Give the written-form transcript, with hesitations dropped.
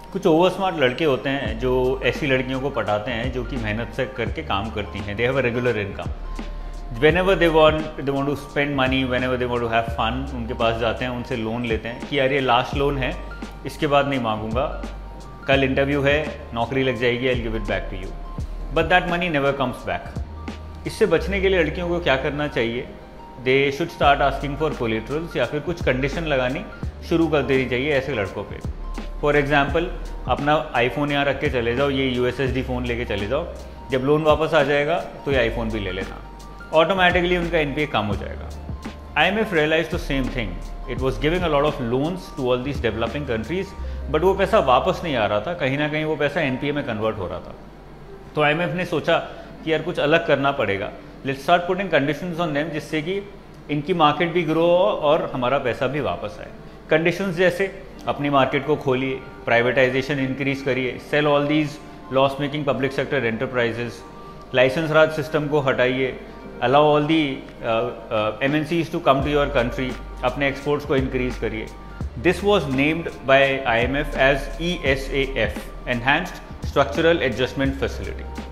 कुछ over smart लड़के होते हैं जो ऐसी लड़कियों को पटाते हैं जो कि मेहनत से करके काम करती हैं, they have a regular income. whenever they want to spend money, whenever they want to have fun, उनके पास जाते हैं, उनसे लोन लेते हैं कि यार ये लास्ट लोन है, इसके बाद नहीं मांगूंगा, कल इंटरव्यू है, नौकरी लग जाएगी, I give it back to you, but that money never comes back. इससे बचने के लिए लड़कियों को क्या करना चाहिए? They should start asking for collaterals, या फिर कुछ कंडीशन लगानी शुरू कर देनी चाहिए ऐसे लड़कों पे। फॉर एग्जाम्पल, अपना आईफोन यहाँ रख के चले जाओ, ये USSD फ़ोन लेके चले जाओ, जब लोन वापस आ जाएगा तो ये आईफोन भी ले लेना, ऑटोमेटिकली उनका NPA कम हो जाएगा। IMF realized the same thing. It was giving a lot of loans to all these developing countries, but वो पैसा वापस नहीं आ रहा था, कहीं ना कहीं वो पैसा NPA में कन्वर्ट हो रहा था। तो IMF ने सोचा कि यार कुछ अलग करना पड़ेगा, let's start putting conditions on them, जिससे कि इनकी मार्केट भी ग्रो हो और हमारा पैसा भी वापस आए। कंडीशंस जैसे अपनी मार्केट को खोलिए, प्राइवेटाइजेशन इंक्रीज करिए, sell all these loss making public sector enterprises, licence raj system को हटाइए, allow all the MNCs to come to your country, अपने एक्सपोर्ट्स को इंक्रीज करिए। This was named by IMF as ESAF, enhanced structural adjustment facility.